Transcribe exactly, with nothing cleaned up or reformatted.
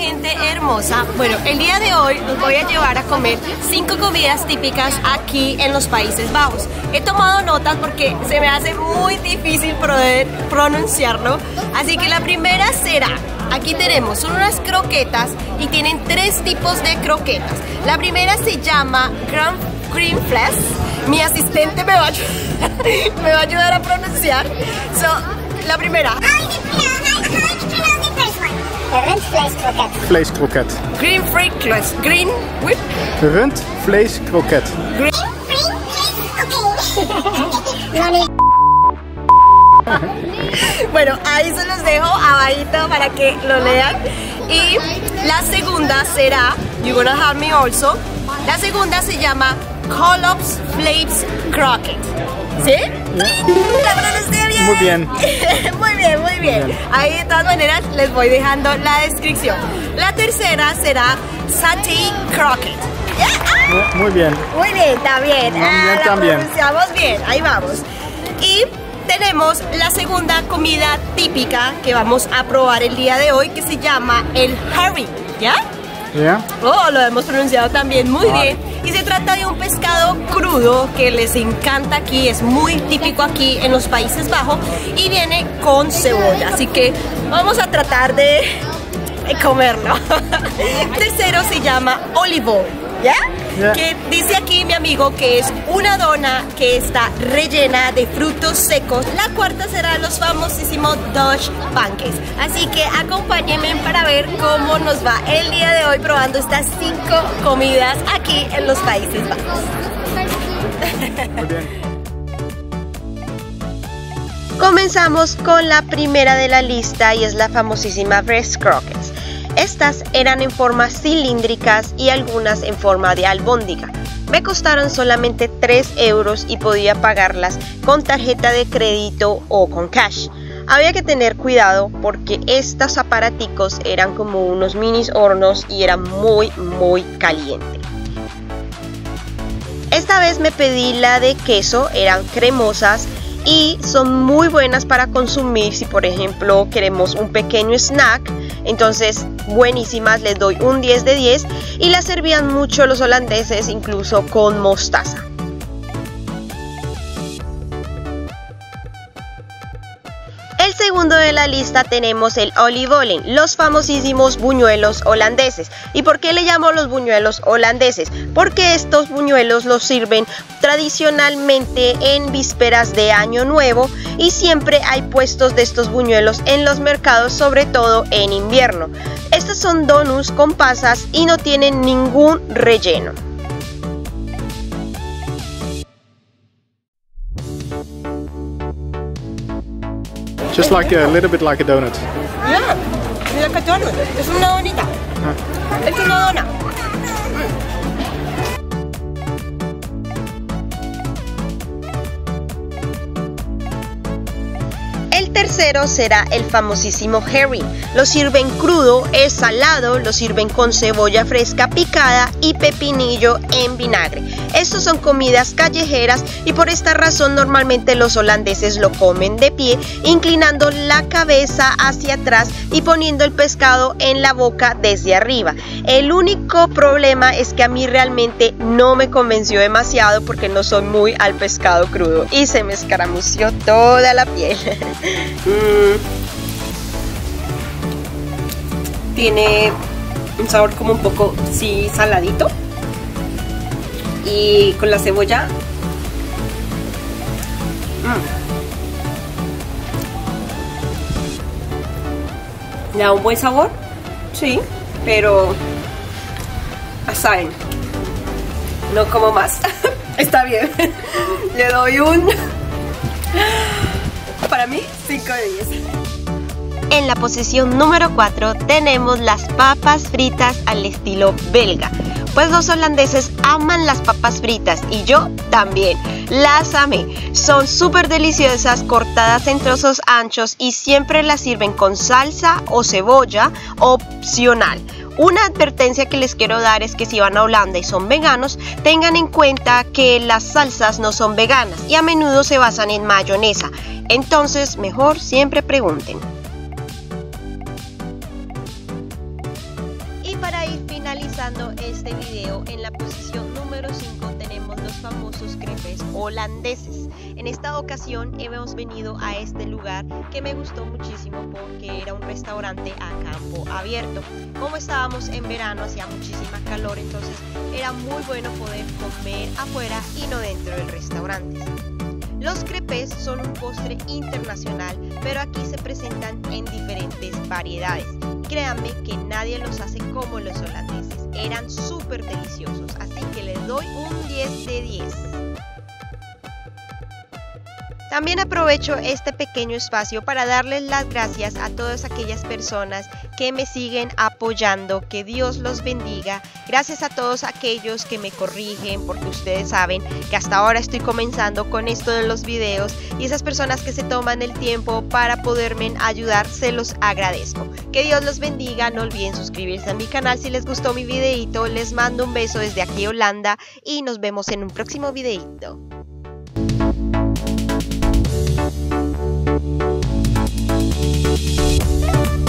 gente hermosa. Bueno, el día de hoy los voy a llevar a comer cinco comidas típicas aquí en los Países Bajos. He tomado notas porque se me hace muy difícil poder pronunciarlo. Así que la primera será, aquí tenemos, son unas croquetas y tienen tres tipos de croquetas. La primera se llama Cream Flesh. Mi asistente me va a, me va a ayudar a pronunciar. So, la primera. Vleeskroket. Green fritless. Green whip. Rundvleeskroket. Green. Bueno, ahí se los dejo abajito para que lo lean. Y la segunda será, you're gonna have me also. La segunda se llama Collops Flakes Croquet. ¿Sí? ¿La pronuncié bien? Muy bien. Muy bien, muy bien. Ahí de todas maneras les voy dejando la descripción. La tercera será Saté Croquet. Yeah. Muy bien. Muy bien, también. Muy bien, ah, la también. pronunciamos bien, ahí vamos. Y tenemos la segunda comida típica que vamos a probar el día de hoy, que se llama el herring, ¿ya? Yeah. Oh, lo hemos pronunciado también muy Vale. bien. Y se trata de un pescado crudo que les encanta aquí, es muy típico aquí en los Países Bajos y viene con cebolla. Así que vamos a tratar de comerlo. Tercero se llama olive oil, ¿ya? Yeah. Que dice aquí mi amigo que es una dona que está rellena de frutos secos. La cuarta será los famosísimos Dutch pancakes. Así que acompáñenme para ver cómo nos va el día de hoy probando estas cinco comidas aquí en los Países Bajos. Muy bien. Comenzamos con la primera de la lista y es la famosísima Vleeskroket. Estas eran en formas cilíndricas y algunas en forma de albóndiga. Me costaron solamente tres euros y podía pagarlas con tarjeta de crédito o con cash. Había que tener cuidado porque estos aparaticos eran como unos mini hornos y eran muy muy calientes. Esta vez me pedí la de queso, eran cremosas y son muy buenas para consumir si por ejemplo queremos un pequeño snack. Entonces, buenísimas, les doy un diez de diez y las servían mucho los holandeses, incluso con mostaza. El segundo de la lista tenemos el oliebollen, los famosísimos buñuelos holandeses. ¿Y por qué le llamo los buñuelos holandeses? Porque estos buñuelos los sirven tradicionalmente en vísperas de Año Nuevo y siempre hay puestos de estos buñuelos en los mercados, sobre todo en invierno. Estos son donuts con pasas y no tienen ningún relleno. Just like a little bit like a donut. Yeah, like a donut. Es una donita. Ah. Es una dona. El tercero será el famosísimo herring. Lo sirven crudo, es salado, lo sirven con cebolla fresca picada y pepinillo en vinagre. Estos son comidas callejeras y por esta razón normalmente los holandeses lo comen de pie, inclinando la cabeza hacia atrás y poniendo el pescado en la boca desde arriba. El único problema es que a mí realmente no me convenció demasiado porque no soy muy al pescado crudo y se me escaramució toda la piel. Mm. Tiene un sabor como un poco, sí, saladito. Y con la cebolla mm. da un buen sabor, sí, pero ya saben, no como más. Está bien. Le doy un, para mí, cinco de diez. En la posición número cuatro tenemos las papas fritas al estilo belga. Pues los holandeses aman las papas fritas y yo también las amé. Son súper deliciosas, cortadas en trozos anchos y siempre las sirven con salsa o cebolla opcional. Una advertencia que les quiero dar es que si van a Holanda y son veganos, tengan en cuenta que las salsas no son veganas y a menudo se basan en mayonesa. Entonces, mejor siempre pregunten. para ir finalizando este video, en la posición número cinco tenemos los famosos crepes holandeses. En esta ocasión hemos venido a este lugar que me gustó muchísimo porque era un restaurante a campo abierto. Como estábamos en verano, hacía muchísima calor, entonces era muy bueno poder comer afuera y no dentro del restaurante. Los crepes son un postre internacional, pero aquí se presentan en diferentes variedades. Créanme que nadie los hace como los holandeses, eran súper deliciosos, así que les doy un diez de diez. También aprovecho este pequeño espacio para darles las gracias a todas aquellas personas que me siguen apoyando, que Dios los bendiga. Gracias a todos aquellos que me corrigen, porque ustedes saben que hasta ahora estoy comenzando con esto de los videos, y esas personas que se toman el tiempo para poderme ayudar, se los agradezco. Que Dios los bendiga, no olviden suscribirse a mi canal si les gustó mi videito. Les mando un beso desde aquí Holanda y nos vemos en un próximo videito. Thank you.